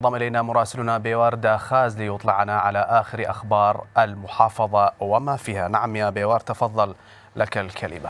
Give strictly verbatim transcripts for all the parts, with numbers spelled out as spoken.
انضم إلينا مراسلنا بيوار داخاز ليطلعنا على آخر أخبار المحافظة وما فيها. نعم يا بيوار، تفضل لك الكلمة.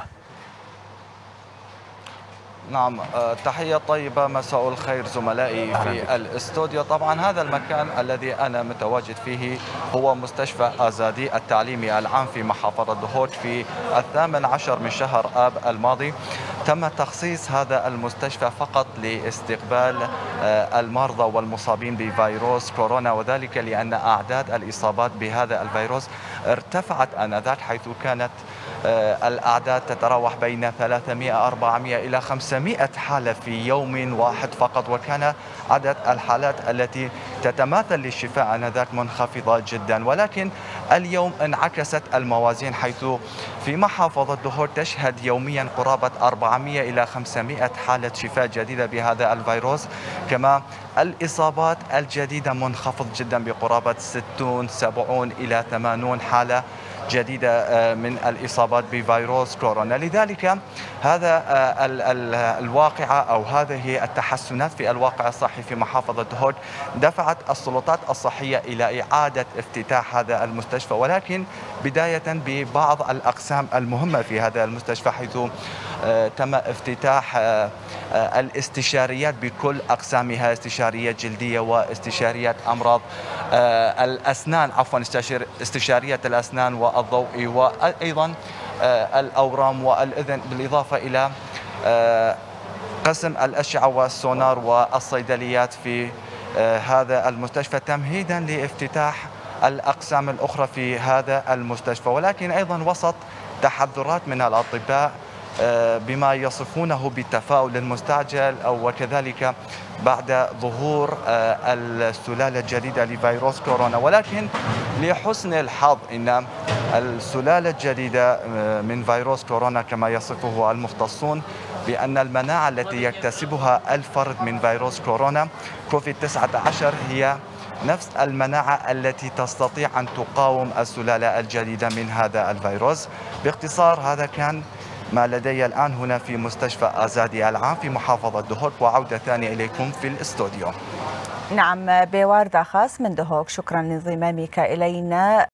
نعم، تحية طيبة، مساء الخير زملائي في الاستوديو. طبعا هذا المكان الذي أنا متواجد فيه هو مستشفى آزادي التعليمي العام في محافظة دهوك. في الثامن عشر من شهر آب الماضي تم تخصيص هذا المستشفى فقط لاستقبال المرضى والمصابين بفيروس كورونا، وذلك لأن أعداد الإصابات بهذا الفيروس ارتفعت آنذاك، حيث كانت الأعداد تتراوح بين ثلاثمئة أربعمئة إلى خمسمئة حالة في يوم واحد فقط، وكان عدد الحالات التي تتماثل للشفاء آنذاك منخفضة جدا. ولكن اليوم انعكست الموازين، حيث في محافظة دهوك تشهد يوميا قرابة أربعمئة إلى خمسمئة حالة شفاء جديدة بهذا الفيروس، كما الإصابات الجديدة منخفض جدا بقرابة ستين سبعين إلى ثمانين حالة جديدة من الإصابات بفيروس كورونا. لذلك هذا الواقعة أو هذه التحسنات في الواقع الصحي في محافظة دهوك دفعت السلطات الصحية إلى إعادة افتتاح هذا المستشفى، ولكن بداية ببعض الأقسام المهمة في هذا المستشفى، حيث تم افتتاح الاستشاريات بكل أقسامها، استشاريات جلدية واستشاريات أمراض الأسنان، عفوا استشاريات الأسنان والضوئي، وأيضا الأورام والأذن، بالإضافة إلى قسم الأشعة والسونار والصيدليات في هذا المستشفى، تمهيدا لافتتاح الأقسام الأخرى في هذا المستشفى. ولكن أيضا وسط تحذرات من الأطباء بما يصفونه بالتفاؤل المستعجل، أو وكذلك بعد ظهور السلالة الجديدة لفيروس كورونا. ولكن لحسن الحظ إن السلالة الجديدة من فيروس كورونا كما يصفه المختصون بأن المناعة التي يكتسبها الفرد من فيروس كورونا كوفيد تسعة عشر هي نفس المناعة التي تستطيع أن تقاوم السلالة الجديدة من هذا الفيروس. باختصار هذا كان ما لدي الآن هنا في مستشفى آزادي العام في محافظة دهوك، وعودة ثانية إليكم في الاستوديو. نعم، بيوار داخاز من دهوك، شكرا لانضمامك إلينا.